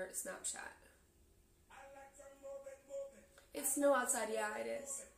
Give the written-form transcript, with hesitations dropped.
your Snapchat. It's snow outside, yeah, it is.